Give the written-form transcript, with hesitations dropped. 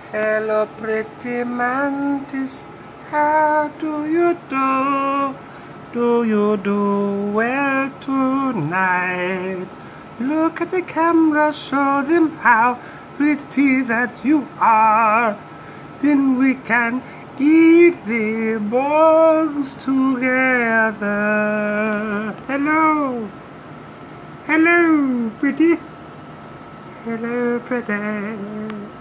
Hello, pretty mantis. How do you do? Do you do well tonight? Look at the camera, show them how pretty that you are. Then we can eat the bugs together. Hello. Hello, pretty. Hello, pretty.